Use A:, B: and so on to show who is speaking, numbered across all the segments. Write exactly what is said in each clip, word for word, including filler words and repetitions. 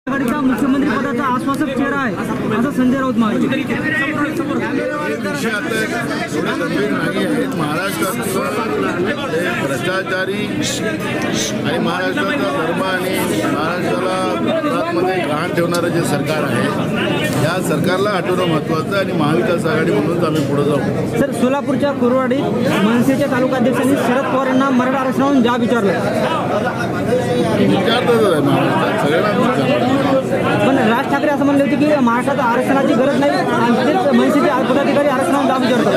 A: आघाडीचा मुख्यमंत्री पदाचा आश्वासक चेहरा आहे असं संजय राऊत म्हणाले।
B: महाराष्ट्रात भ्रष्टाचारी आणि महाराष्ट्राचा धर्म आणि महाराष्ट्राला भारतामध्ये गहाण ठेवणारं जे सरकार आहे या सरकारला हटवणं महत्त्वाचं आणि महाविकास आघाडी म्हणून आम्ही पुढे जाऊ।
A: सर, सोलापूरच्या कुरवाडीत मनसेच्या तालुकाध्यक्षांनी शरद पवार यांना मराठा आरक्षणावरून जाब विचारलं।
B: विचारतच आहे महाराष्ट्रात सगळ्यांना विचारलं,
A: पण राज ठाकरे असं म्हणले होते की महाराष्ट्रात आरक्षणाची गरज नाही आणि तेच मनसेचे पदाधिकारी आरक्षणावर जाब विचारतात।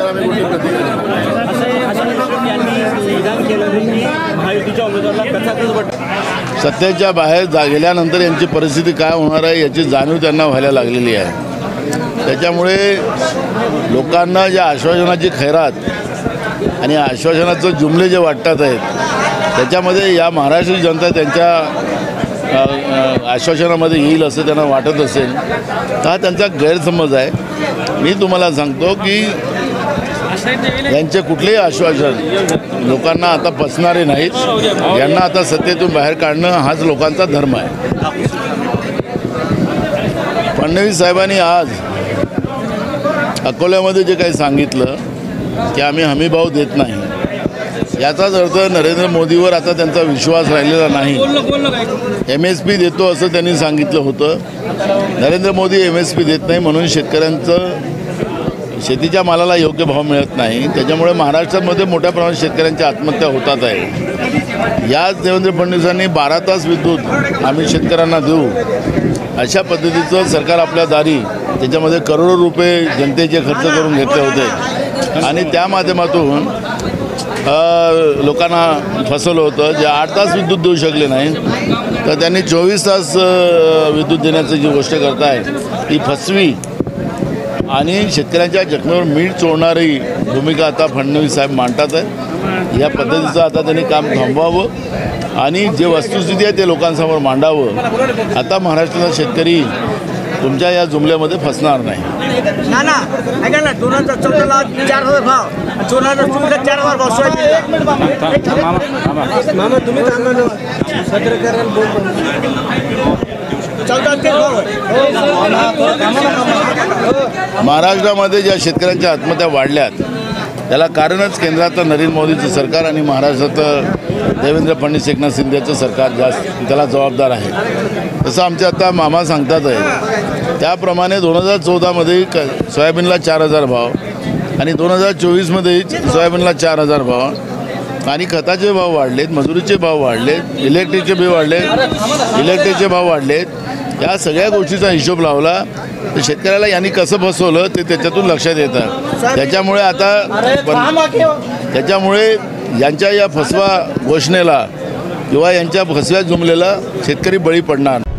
B: सत्तेच्या बाहेर जा गेल्यानंतर यांची परिस्थिती काय होणार आहे याची जाणीव त्यांना व्हायला लागलेली आहे। त्याच्यामुळे लोकांना ज्या आश्वासनाची खैरात आणि आश्वासनाचं जुमले जे वाटतात आहेत त्याच्यामध्ये या महाराष्ट्राची जनता त्यांच्या आश्वासनामध्ये येईल असं त्यांना वाटत असेल तर हा त्यांचा गैरसमज आहे। मी तुम्हाला सांगतो की यांचे कुठलेही आश्वासन लोकांना आता पचणारे नाहीत। यांना आता सत्तेतून बाहेर काढणं हाच लोकांचा धर्म आहे। फडणवीस साहेबांनी आज अकोल्यामध्ये जे काही सांगितलं की आम्ही हमीभाव देत नाही याचाच अर्थ नरेंद्र मोदीवर आता त्यांचा विश्वास राहिलेला नाही। एम एस पी देतो असं त्यांनी सांगितलं होतं। Narendra Modi M S P देत नाही म्हणून शेतकऱ्यांचं शेतीच्या मालाला योग्य भाव मिळत नाही। त्याच्यामुळे महाराष्ट्रामध्ये मोठ्या प्रमाणात शेतकऱ्यांच्या आत्महत्या होतात आहे। याच देवेंद्र फडणवीसांनी बारा तास विद्युत आम्ही शेतकऱ्यांना देऊ अशा पद्धतीचं सरकार आपल्या दारी त्याच्यामध्ये करोडो रुपये जनतेचे खर्च करून घेतले होते आणि त्या माध्यमातून लोकांना फसवलं होतं। जे आठ तास विद्युत देऊ शकले नाही तर त्यांनी चोवीस तास विद्युत देण्याची जी गोष्ट करताय ती फसवी आणि शेतकऱ्यांच्या जखमेवर मीठ चोळणारी भूमिका आता फडणवीस साहेब मांडतात आहे। या पद्धतीचं आता त्यांनी काम थांबवावं आणि जे वस्तुस्थिती आहे ते लोकांसमोर मांडावं। आता महाराष्ट्राचा शेतकरी तुमच्या या जुमल्यामध्ये फसणार नाही।
A: ना ना ऐका ना, दोन हजार चौदाला चार हजार भाव, दोन हजार चौदा चार हजार भाव सोयाबीन। मामा तुम्ही
B: महाराष्ट्रामध्ये ज्या शेतकऱ्यांच्या आत्महत्या वाढल्यात त्याला कारणच केंद्राचं नरेंद्र मोदीचं सरकार आणि महाराष्ट्राचं देवेंद्र फडणवीस एकनाथ शिंदेचं सरकार जास्त त्याला जबाबदार आहे। तसं आमचे आता मामा सांगतात आहे त्याप्रमाणे दोन हजार चौदामध्ये क सोयाबीनला चार हजार भाव आणि दोन हजार चोवीसमध्ये सोयाबीनला चार हजार भाव आणि खताचे भाव वाढलेत, मजुरीचे भाव वाढलेत, इलेक्ट्रिकचे बिल वाढलेत, इलेक्ट्रिकचे भाव वाढलेत। या सगळ्या गोष्टीचा हिशोब लावला तर शेतकऱ्याला यांनी कसं फसवलं ते त्याच्यातून लक्षात येतं। त्याच्यामुळे आता त्याच्यामुळे यांच्या या फसवा घोषणेला किंवा यांच्या फसव्या जुमलेला शेतकरी बळी पडणार।